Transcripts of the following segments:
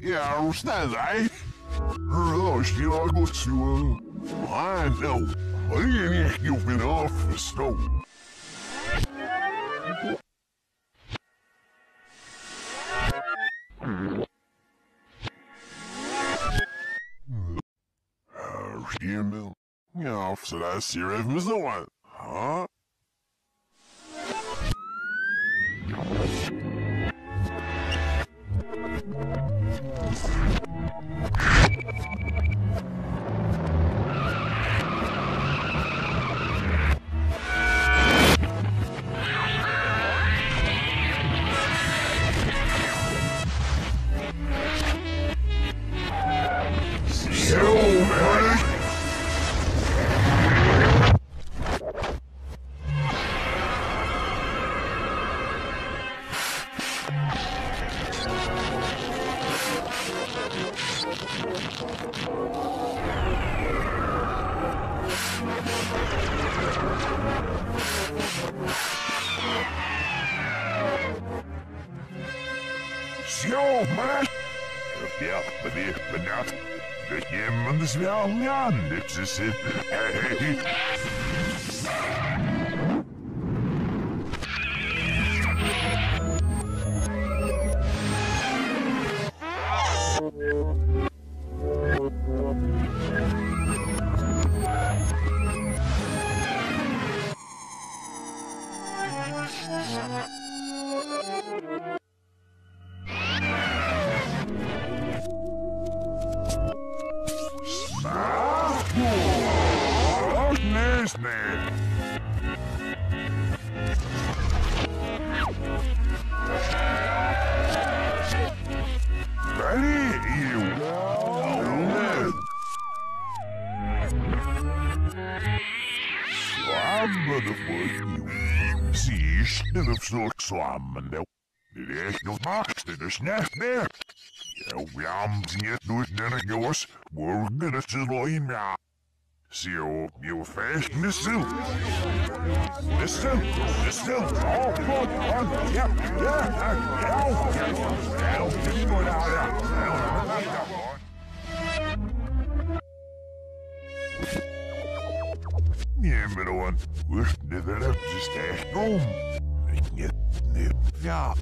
Ja, snel hij. Roos, die lag goed zo. Ah, nou. Alleen ik op mijn afgestoken. Stimmel. Ja, of ze dat hier even zo aan. Huh? Zo, maar. Ja, meneer, bedankt. Dat je hem dus wel aan dit is het. Samen, dit is nog nacht, dit is net meer. Ja, we hebben het nooit naar jongens, we gaan het zo in, ja. Zo, je vast met stil. Met stil, met stil. Oh, god, ja, ja, maar dan, we zijn er op de stijg om. Ja.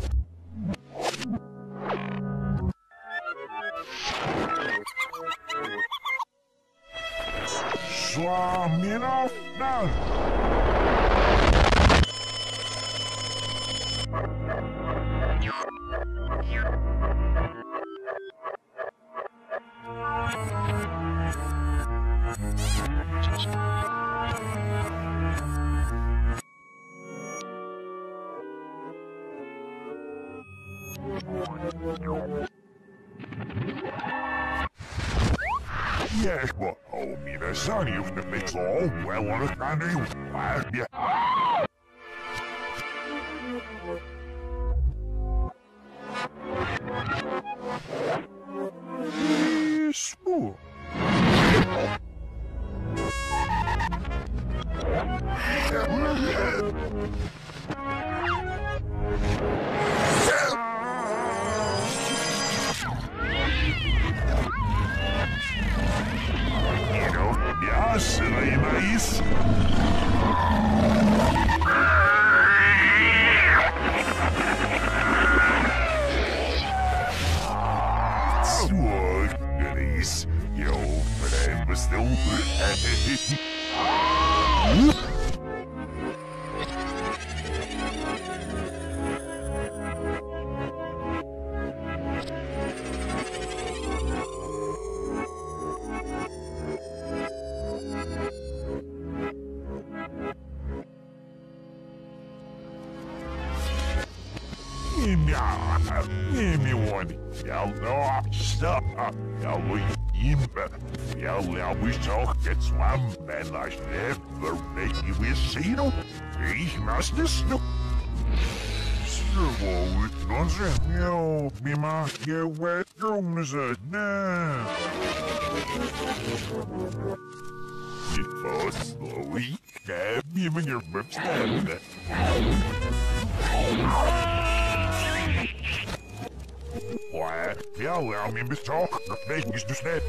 Slam je af nou. Yes, but oh, me the son, you've the mix all well on a kind of you. Spoor. Ja, zullen je maar eens? Zo, Grace. Jo, blijf maar stil. Give me one. Y'all stop. Y'all we toch het zwam en als never make you weer zien. Ik must de snoep. Zo, dan zeg je, wie mag je wet komen ze? Nee. Je was slow. Heb je me je verstanden? What? Ja, ja, min beslag. Dat weet dus net.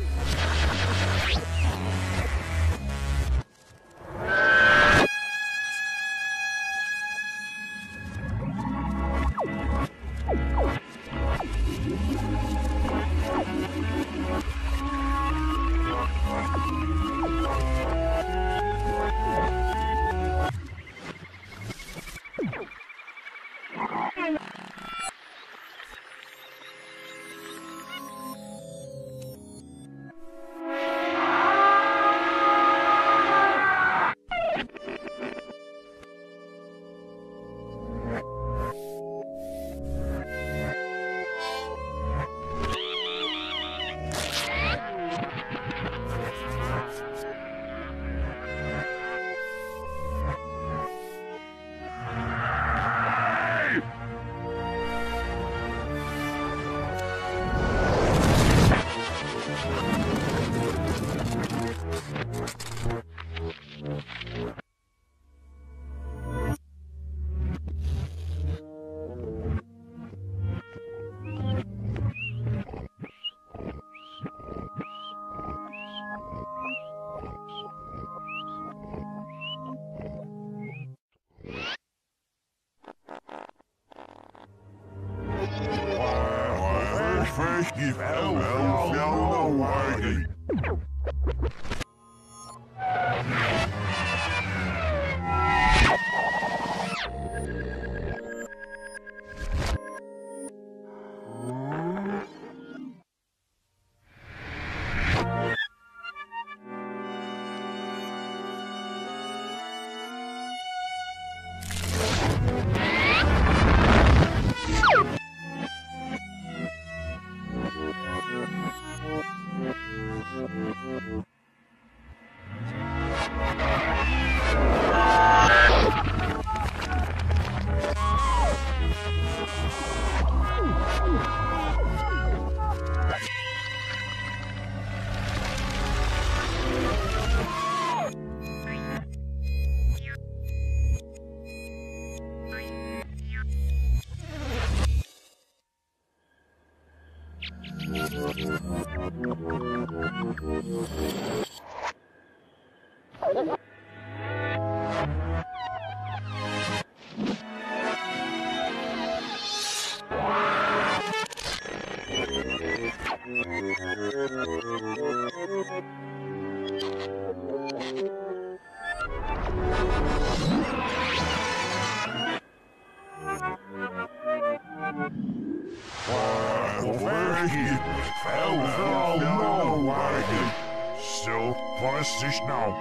So, was ist now?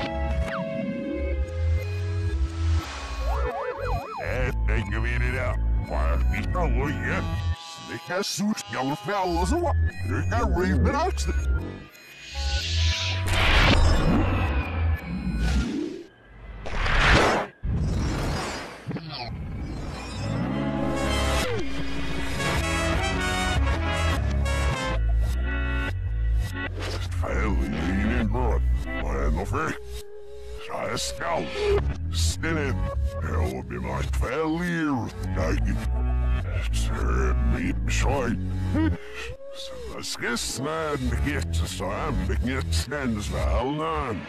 Ik weet het al. Maar ik kan wel je. Ik ga zoet jouw vel als een wat. Ik ga reef met oudste. Scout, stillen, heel bij mij veel hier, kijk, me bescheid. Das gestern geht zusammen, jetzt ganz wel aan.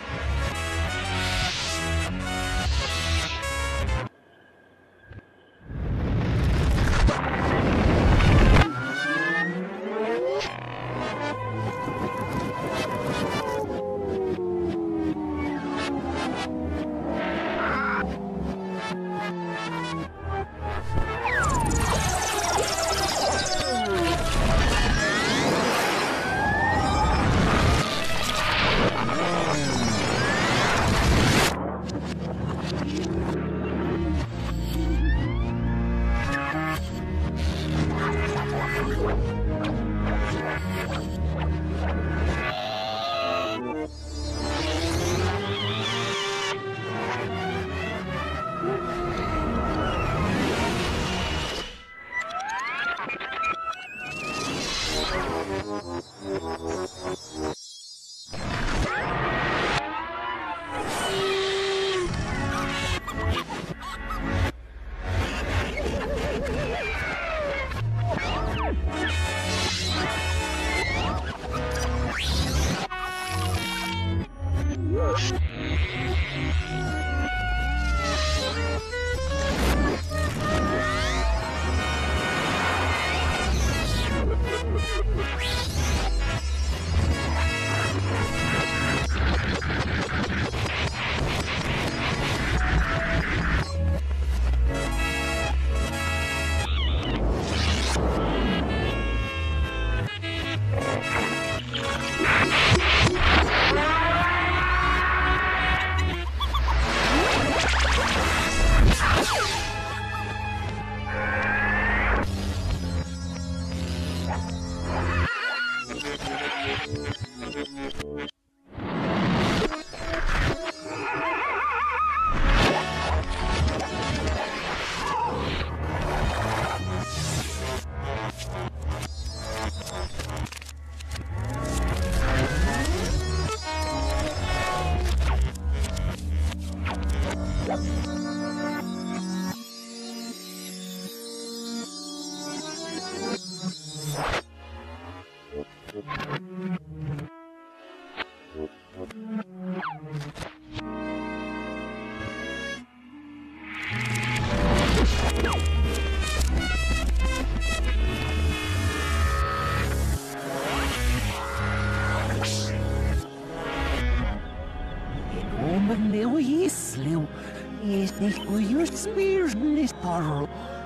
Meu islew, este foi o Smirnis Parro.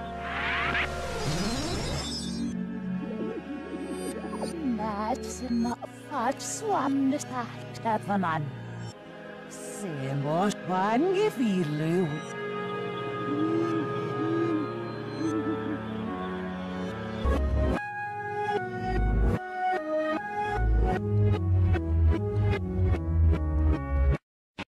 That's not fat swam the start of a man. Same was one if you